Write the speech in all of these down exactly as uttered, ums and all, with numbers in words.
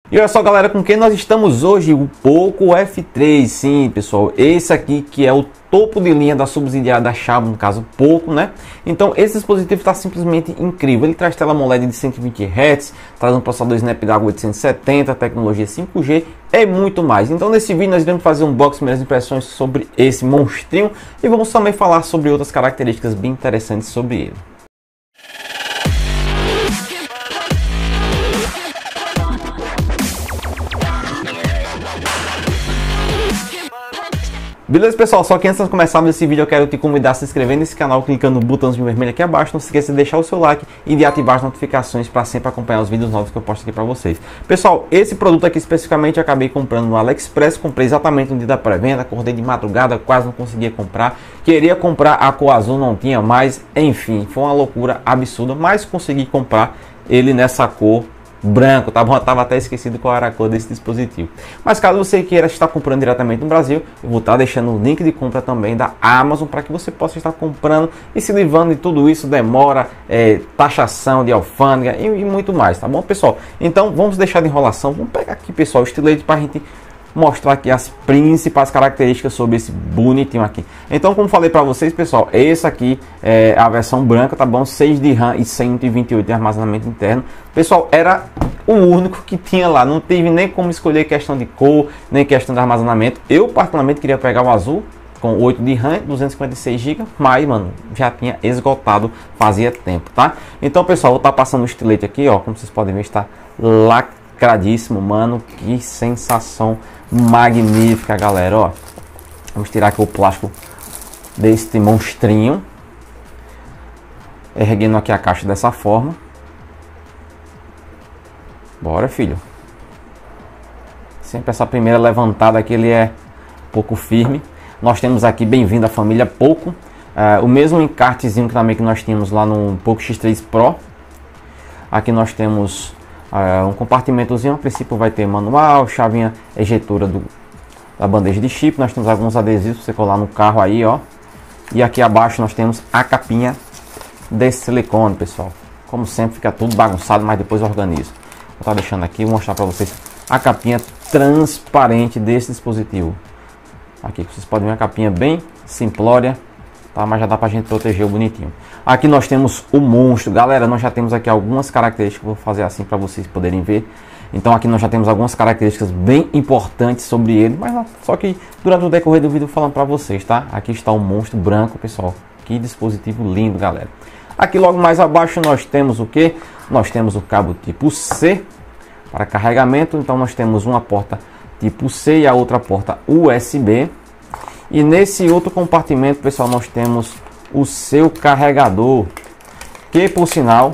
E olha só, galera, com quem nós estamos hoje, o Poco F três. Sim, pessoal, esse aqui que é o topo de linha da subsidiária da Xiaomi, no caso Poco, né? Então esse dispositivo está simplesmente incrível. Ele traz tela AMOLED de cento e vinte hertz, traz um processador Snapdragon oitocentos e setenta, tecnologia cinco G e muito mais. Então nesse vídeo nós iremos fazer um unboxing, minhas impressões sobre esse monstrinho, e vamos também falar sobre outras características bem interessantes sobre ele. Beleza, pessoal? Só que antes de começarmos esse vídeo eu quero te convidar a se inscrever nesse canal clicando no botãozinho vermelho aqui abaixo. Não se esqueça de deixar o seu like e de ativar as notificações para sempre acompanhar os vídeos novos que eu posto aqui para vocês. Pessoal, esse produto aqui especificamente eu acabei comprando no AliExpress. Comprei exatamente no dia da pré-venda, acordei de madrugada, quase não conseguia comprar. Queria comprar a cor azul, não tinha mais. Enfim, foi uma loucura absurda, mas consegui comprar ele nessa cor branco, tá bom? Eu tava até esquecido qual era a cor desse dispositivo. Mas caso você queira estar comprando diretamente no Brasil, eu vou estar deixando o link de compra também da Amazon para que você possa estar comprando e se livrando de tudo isso, demora, é, taxação de alfândega e, e muito mais, tá bom, pessoal? Então vamos deixar de enrolação, vamos pegar aqui, pessoal, o estilete para a gente mostrar aqui as principais características sobre esse bonitinho aqui. Então, como falei para vocês, pessoal, esse aqui é a versão branca, tá bom? seis de RAM e cento e vinte e oito de armazenamento interno. Pessoal, era o único que tinha lá, não teve nem como escolher questão de cor, nem questão de armazenamento. Eu particularmente queria pegar o azul com oito de RAM, duzentos e cinquenta e seis gigas, mas, mano, já tinha esgotado fazia tempo, tá? Então, pessoal, vou estar passando o estilete aqui, ó, como vocês podem ver, está lacradíssimo, mano, que sensação magnífica, galera, ó. Vamos tirar aqui o plástico deste monstrinho, erguendo aqui a caixa dessa forma. Bora, filho. Sempre essa primeira levantada aqui, ele é um pouco firme. Nós temos aqui, bem-vindo à família Poco, uh, o mesmo encartezinho que também que nós tínhamos lá no Poco X três Pro. Aqui nós temos Uh, um compartimentozinho, a princípio vai ter manual, chavinha ejetora do, da bandeja de chip. Nós temos alguns adesivos para você colar no carro aí, ó. E aqui abaixo nós temos a capinha de silicone, pessoal. Como sempre fica tudo bagunçado, mas depois eu organizo. Vou estar deixando aqui, vou mostrar para vocês a capinha transparente desse dispositivo. Aqui vocês podem ver a capinha bem simplória, tá? Mas já dá pra gente proteger o bonitinho. Aqui nós temos o monstro, galera. Nós já temos aqui algumas características, vou fazer assim para vocês poderem ver. Então aqui nós já temos algumas características bem importantes sobre ele, mas não, só que durante o decorrer do vídeo falando para vocês, tá? Aqui está o monstro branco, pessoal. Que dispositivo lindo, galera. Aqui logo mais abaixo nós temos o que? Nós temos o cabo tipo C para carregamento. Então nós temos uma porta tipo C e a outra porta U S B. E nesse outro compartimento, pessoal, nós temos o seu carregador, que por sinal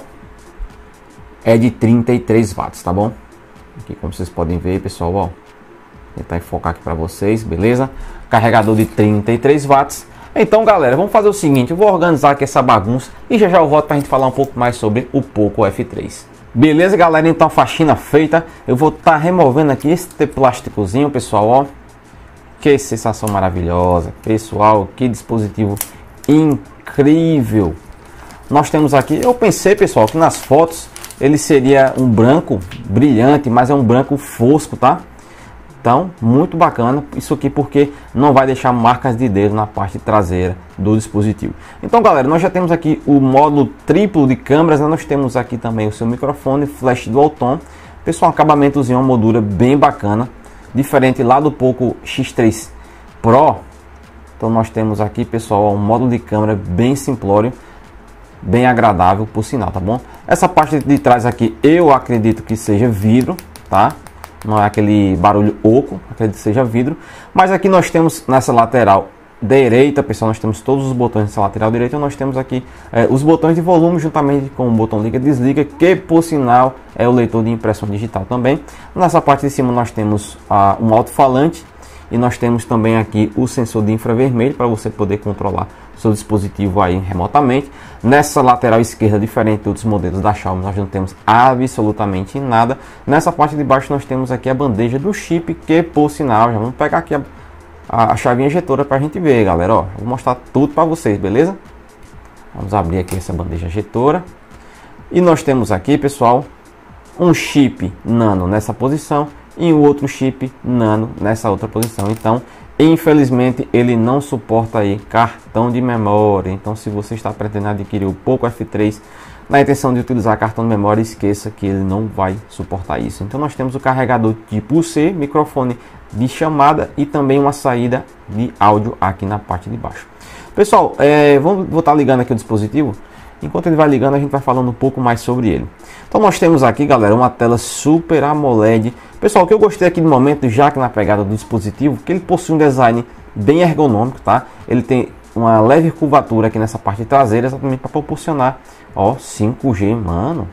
é de trinta e três watts, tá bom? Aqui como vocês podem ver, pessoal, ó, vou tentar enfocar aqui para vocês, beleza? Carregador de trinta e três watts. Então, galera, vamos fazer o seguinte, eu vou organizar aqui essa bagunça e já já eu volto para a gente falar um pouco mais sobre o Poco F três. Beleza, galera? Então, faxina feita. Eu vou estar tá removendo aqui esse plásticozinho, pessoal, ó. Que sensação maravilhosa, pessoal, que dispositivo incrível. Nós temos aqui, eu pensei, pessoal, que nas fotos ele seria um branco brilhante, mas é um branco fosco, tá? Então, muito bacana isso aqui, porque não vai deixar marcas de dedo na parte traseira do dispositivo. Então, galera, nós já temos aqui o módulo triplo de câmeras, né? Nós temos aqui também o seu microfone, flash dual tom. Pessoal, um acabamentozinho, uma moldura bem bacana, diferente lá do Poco X três Pro. Então nós temos aqui, pessoal, um módulo de câmera bem simplório, bem agradável por sinal, tá bom? Essa parte de trás aqui eu acredito que seja vidro, tá? Não é aquele barulho oco, acredito que seja vidro. Mas aqui nós temos nessa lateral direita, pessoal, nós temos todos os botões nessa lateral direita. Nós temos aqui é, os botões de volume juntamente com o botão liga e desliga, que por sinal é o leitor de impressão digital também. Nessa parte de cima nós temos ah, um alto-falante. E nós temos também aqui o sensor de infravermelho para você poder controlar o seu dispositivo aí remotamente. Nessa lateral esquerda, diferente de outros modelos da Xiaomi, nós não temos absolutamente nada. Nessa parte de baixo nós temos aqui a bandeja do chip, que por sinal, já vamos pegar aqui a, a, a chavinha injetora para a gente ver, galera. Ó, vou mostrar tudo para vocês, beleza? Vamos abrir aqui essa bandeja injetora. E nós temos aqui, pessoal, um chip nano nessa posição e o outro chip nano nessa outra posição. Então, infelizmente, ele não suporta aí cartão de memória. Então, se você está pretendendo adquirir o Poco F três na intenção de utilizar cartão de memória, esqueça que ele não vai suportar isso. Então, nós temos o carregador tipo C, microfone de chamada e também uma saída de áudio aqui na parte de baixo. Pessoal, é, vamos, vou estar ligando aqui o dispositivo. Enquanto ele vai ligando, a gente vai falando um pouco mais sobre ele. Então nós temos aqui, galera, uma tela Super AMOLED. Pessoal, o que eu gostei aqui no momento, já que na pegada do dispositivo, que ele possui um design bem ergonômico, tá? Ele tem uma leve curvatura aqui nessa parte traseira, exatamente para proporcionar, ó, cinco G, mano.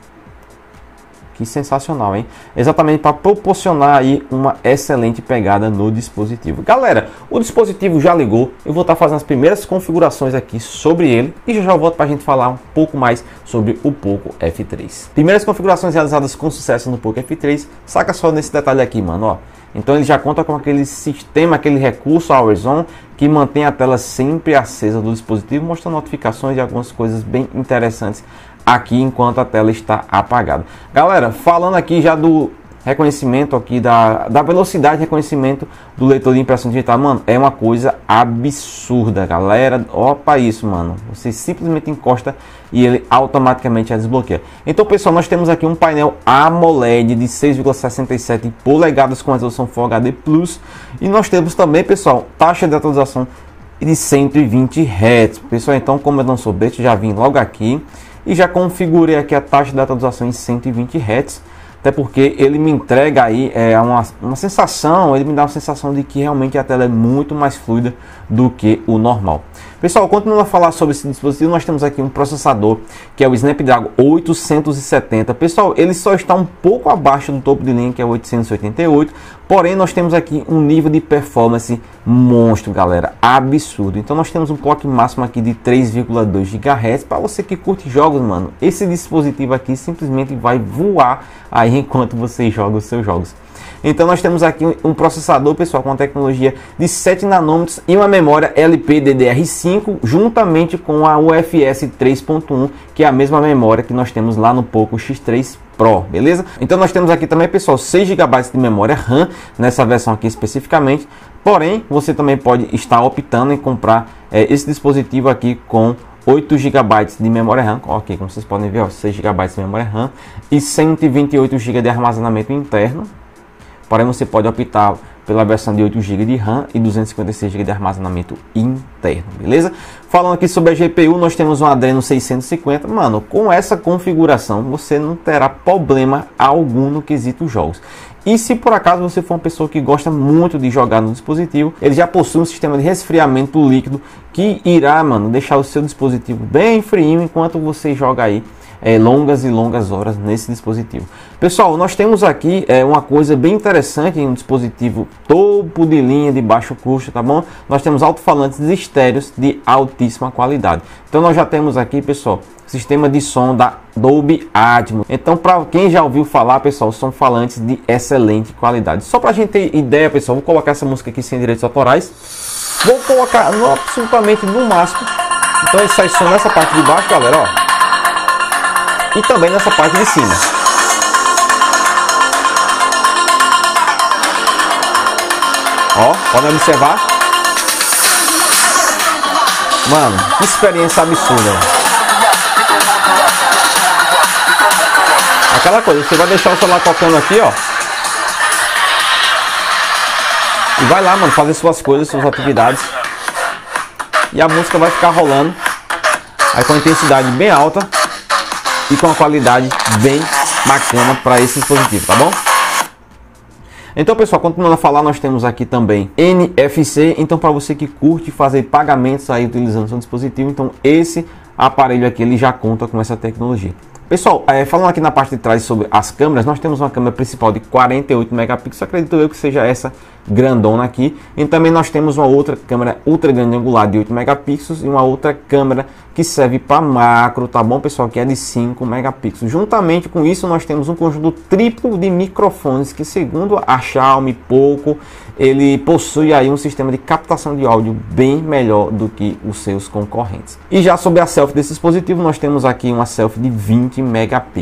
Que sensacional, hein? Exatamente para proporcionar aí uma excelente pegada no dispositivo. Galera, o dispositivo já ligou. Eu vou estar fazendo as primeiras configurações aqui sobre ele e já já volto para a gente falar um pouco mais sobre o Poco F três. Primeiras configurações realizadas com sucesso no Poco F três. Saca só nesse detalhe aqui, mano, ó. Então ele já conta com aquele sistema, aquele recurso Always On, que mantém a tela sempre acesa do dispositivo, mostrando notificações e algumas coisas bem interessantes aqui enquanto a tela está apagada. Galera, falando aqui já do reconhecimento aqui, da, da velocidade de reconhecimento do leitor de impressão digital, mano, é uma coisa absurda, galera. Opa isso, mano. Você simplesmente encosta e ele automaticamente já desbloqueia. Então, pessoal, nós temos aqui um painel AMOLED de seis vírgula sessenta e sete polegadas com resolução Full H D Plus. E nós temos também, pessoal, taxa de atualização de cento e vinte hertz. Pessoal, então, como eu não sou besta, já vim logo aqui e já configurei aqui a taxa de atualização em cento e vinte hertz. Até porque ele me entrega aí é, uma, uma sensação, ele me dá uma sensação de que realmente a tela é muito mais fluida do que o normal. Pessoal, continuando a falar sobre esse dispositivo, nós temos aqui um processador que é o Snapdragon oitocentos e setenta. Pessoal, ele só está um pouco abaixo do topo de linha, que é o oitocentos e oitenta e oito. Porém, nós temos aqui um nível de performance monstro, galera, absurdo. Então nós temos um clock máximo aqui de três vírgula dois gigahertz. Para você que curte jogos, mano, esse dispositivo aqui simplesmente vai voar aí enquanto você joga os seus jogos. Então nós temos aqui um processador, pessoal, com uma tecnologia de sete nanômetros e uma memória L P D D R cinco, juntamente com a U F S três ponto um, que é a mesma memória que nós temos lá no Poco X três Pro, beleza? Então nós temos aqui também, pessoal, seis gigabytes de memória RAM nessa versão aqui especificamente. Porém, você também pode estar optando em comprar é, esse dispositivo aqui com oito gigabytes de memória RAM, ok, como vocês podem ver, ó, seis gigabytes de memória RAM e cento e vinte e oito gigabytes de armazenamento interno. Porém, você pode optar pela versão de oito gigabytes de RAM e duzentos e cinquenta e seis gigabytes de armazenamento interno, beleza? Falando aqui sobre a G P U, nós temos um Adreno seiscentos e cinquenta. Mano, com essa configuração, você não terá problema algum no quesito jogos. E se por acaso você for uma pessoa que gosta muito de jogar no dispositivo, ele já possui um sistema de resfriamento líquido que irá, mano, deixar o seu dispositivo bem frio enquanto você joga aí É, longas e longas horas nesse dispositivo. Pessoal, nós temos aqui é, uma coisa bem interessante em um dispositivo topo de linha de baixo custo, tá bom? Nós temos alto-falantes estéreos de altíssima qualidade. Então nós já temos aqui, pessoal, sistema de som da Dolby Atmos. Então, para quem já ouviu falar, pessoal, são falantes de excelente qualidade. Só para a gente ter ideia, pessoal, vou colocar essa música aqui sem direitos autorais. Vou colocar no, absolutamente no máximo. Então ele sai som nessa parte de baixo, galera, ó. E também nessa parte de cima. Ó, podem observar. Mano, que experiência absurda. Aquela coisa, você vai deixar o celular tocando aqui, ó. E vai lá, mano, fazer suas coisas, suas atividades. E a música vai ficar rolando. Aí com a intensidade bem alta. E com a qualidade bem bacana para esse dispositivo, tá bom? Então, pessoal, continuando a falar, nós temos aqui também N F C. Então, para você que curte fazer pagamentos aí utilizando seu dispositivo, então esse aparelho aqui ele já conta com essa tecnologia. Pessoal, é, falando aqui na parte de trás sobre as câmeras, nós temos uma câmera principal de quarenta e oito megapixels, acredito eu que seja essa grandona aqui. E também nós temos uma outra câmera ultra grande angular de oito megapixels e uma outra câmera que serve para macro, tá bom, pessoal, que é de cinco megapixels. Juntamente com isso, nós temos um conjunto triplo de microfones que, segundo a Xiaomi Poco, ele possui aí um sistema de captação de áudio bem melhor do que os seus concorrentes. E já sobre a selfie desse dispositivo, nós temos aqui uma selfie de vinte megapixels.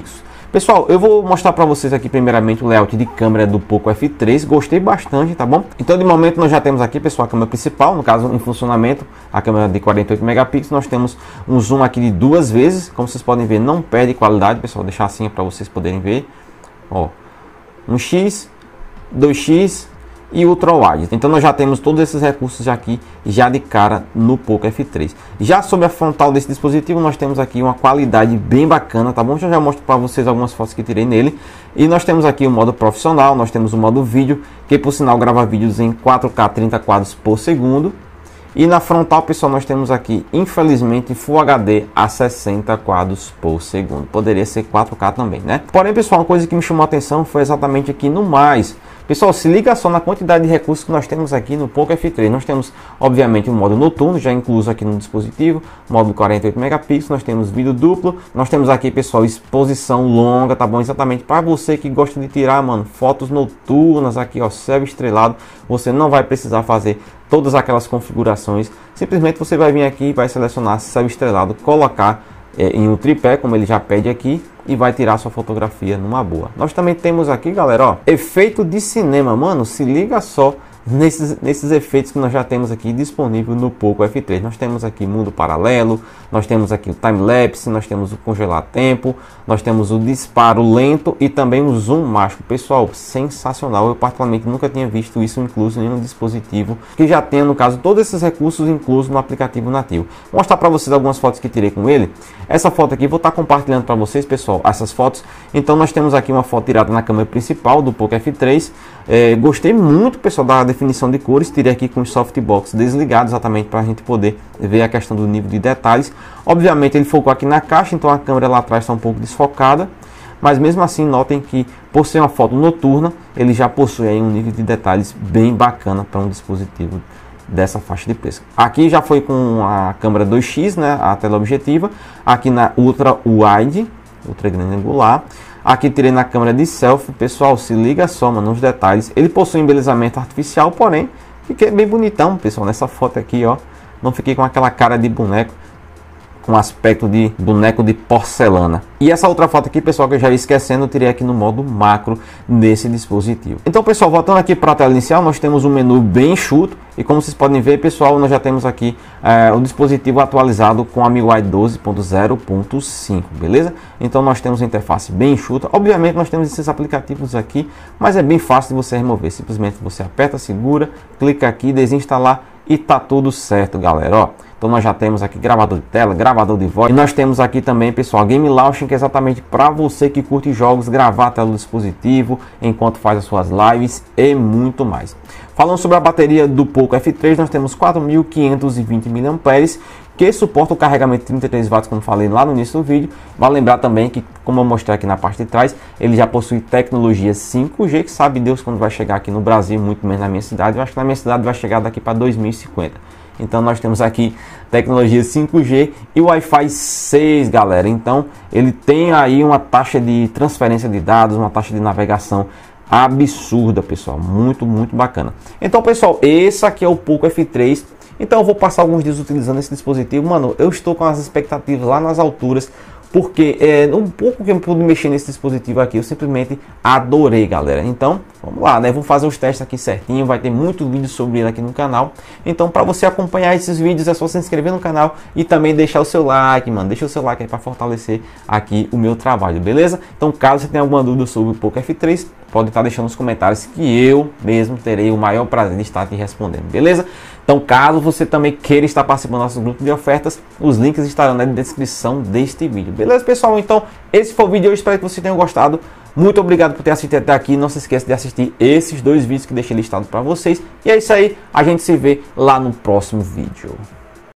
Pessoal, eu vou mostrar para vocês aqui primeiramente o layout de câmera do Poco F três. Gostei bastante, tá bom? Então de momento nós já temos aqui, pessoal, a câmera principal, no caso em funcionamento, a câmera de quarenta e oito megapixels. Nós temos um zoom aqui de duas vezes, como vocês podem ver, não perde qualidade, pessoal. Vou deixar assim para vocês poderem ver. Ó, um X, dois X e ultra wide. Então nós já temos todos esses recursos aqui já de cara no Poco F três. Já sobre a frontal desse dispositivo, nós temos aqui uma qualidade bem bacana, tá bom? Já já mostro para vocês algumas fotos que tirei nele. E nós temos aqui o modo profissional, nós temos o modo vídeo, que por sinal grava vídeos em quatro K trinta quadros por segundo. E na frontal, pessoal, nós temos aqui, infelizmente, Full H D a sessenta quadros por segundo. Poderia ser quatro K também, né? Porém, pessoal, uma coisa que me chamou a atenção foi exatamente aqui no mais. Pessoal, se liga só na quantidade de recursos que nós temos aqui no Poco F três. Nós temos, obviamente, o modo noturno, já incluso aqui no dispositivo, modo quarenta e oito megapixels, nós temos vídeo duplo, nós temos aqui, pessoal, exposição longa, tá bom? Exatamente para você que gosta de tirar, mano, fotos noturnas aqui, ó, céu estrelado, você não vai precisar fazer todas aquelas configurações. Simplesmente você vai vir aqui e vai selecionar céu estrelado, colocar é, em um tripé, como ele já pede aqui, e vai tirar sua fotografia numa boa. Nós também temos aqui, galera, ó, efeito de cinema, mano, se liga só nesses, nesses efeitos que nós já temos aqui disponível no Poco F três. Nós temos aqui mundo paralelo, nós temos aqui o time-lapse, nós temos o congelar tempo, nós temos o disparo lento e também o zoom mágico. Pessoal, sensacional. Eu particularmente nunca tinha visto isso incluso em um dispositivo que já tenha, no caso, todos esses recursos inclusos no aplicativo nativo. Vou mostrar para vocês algumas fotos que tirei com ele. Essa foto aqui, vou estar compartilhando para vocês, pessoal, essas fotos. Então nós temos aqui uma foto tirada na câmera principal do Poco F três. É, gostei muito, pessoal, da definição de cores. Tirei aqui com os softbox desligados, exatamente para a gente poder ver a questão do nível de detalhes. Obviamente ele focou aqui na caixa, então a câmera lá atrás está um pouco desfocada, mas mesmo assim notem que por ser uma foto noturna, ele já possui aí um nível de detalhes bem bacana para um dispositivo dessa faixa de preço. Aqui já foi com a câmera dois X, né, a tela objetiva, aqui na ultra wide, ultra grande angular. Aqui tirei na câmera de selfie. Pessoal, se liga só, mano, nos detalhes. Ele possui um embelezamento artificial, porém fiquei bem bonitão, pessoal, nessa foto aqui, ó. Não fiquei com aquela cara de boneco, com aspecto de boneco de porcelana. E essa outra foto aqui, pessoal, que eu já ia esquecendo, eu tirei aqui no modo macro desse dispositivo. Então, pessoal, voltando aqui para a tela inicial, nós temos um menu bem enxuto. E como vocês podem ver, pessoal, nós já temos aqui é, o dispositivo atualizado com a M I U I doze ponto zero ponto cinco, beleza? Então nós temos a interface bem enxuta. Obviamente nós temos esses aplicativos aqui, mas é bem fácil de você remover. Simplesmente você aperta, segura, clica aqui, desinstalar e tá tudo certo, galera, ó. Então nós já temos aqui gravador de tela, gravador de voz. E nós temos aqui também, pessoal, Game Launcher, que é exatamente para você que curte jogos, gravar a tela do dispositivo enquanto faz as suas lives e muito mais. Falando sobre a bateria do Poco F três, nós temos quatro mil quinhentos e vinte miliampères hora, que suporta o carregamento de trinta e três watts, como falei lá no início do vídeo. Vale lembrar também que, como eu mostrei aqui na parte de trás, ele já possui tecnologia cinco G, que sabe Deus quando vai chegar aqui no Brasil, muito menos na minha cidade. Eu acho que na minha cidade vai chegar daqui para dois mil e cinquenta. Então nós temos aqui tecnologia cinco G e Wi-Fi seis, galera. Então ele tem aí uma taxa de transferência de dados, uma taxa de navegação absurda, pessoal, muito, muito bacana. Então, pessoal, esse aqui é o Poco F três. Então eu vou passar alguns dias utilizando esse dispositivo. Mano, eu estou com as expectativas lá nas alturas, porque é, um pouco que eu pude mexer nesse dispositivo aqui, eu simplesmente adorei, galera. Então, vamos lá, né? Vou fazer os testes aqui certinho, vai ter muito vídeo sobre ele aqui no canal. Então, para você acompanhar esses vídeos, é só se inscrever no canal e também deixar o seu like, mano. Deixa o seu like aí para fortalecer aqui o meu trabalho, beleza? Então, caso você tenha alguma dúvida sobre o Poco F três, pode estar deixando nos comentários que eu mesmo terei o maior prazer de estar te respondendo, beleza? Então, caso você também queira estar participando do nosso grupo de ofertas, os links estarão na descrição deste vídeo. Beleza, pessoal? Então, esse foi o vídeo. Eu espero que vocês tenham gostado. Muito obrigado por ter assistido até aqui. Não se esqueça de assistir esses dois vídeos que deixei listado para vocês. E é isso aí. A gente se vê lá no próximo vídeo.